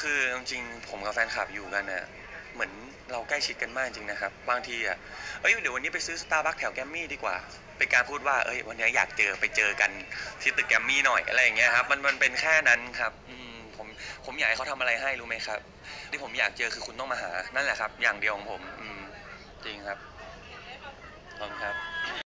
คือจริงๆผมกับแฟนคลับอยู่กันเนี่ยเหมือนเราใกล้ชิดกันมากจริงนะครับบางทีอ่ะเดี๋ยววันนี้ไปซื้อสตาร์บัคแถวแกรมมี่ดีกว่าเป็นการพูดว่าวันนี้อยากเจอไปเจอกันที่ตึกแกรมมี่หน่อยอะไรอย่างเงี้ยครับมันเป็นแค่นั้นครับผมอยากให้เขาทำอะไรให้รู้ไหมครับที่ผมอยากเจอคือคุณต้องมาหานั่นแหละครับอย่างเดียวของผมจริงครับขอบคุณครับ